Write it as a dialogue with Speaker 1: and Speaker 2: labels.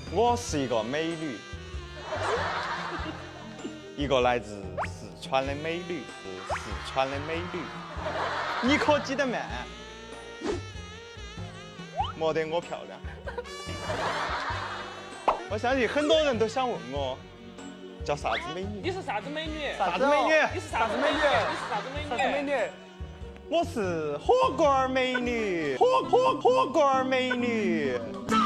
Speaker 1: 我是一个美女，一个来自四川的美女，四川的美女，你可记得慢？没得我漂亮。我相信很多人都想问我，叫啥子美女？
Speaker 2: 你是啥子美女？
Speaker 1: 啥子美女？
Speaker 2: 你是啥子美女？你是啥子美女？
Speaker 3: 啥子美女？
Speaker 1: 我是火锅儿美女，火锅儿美女。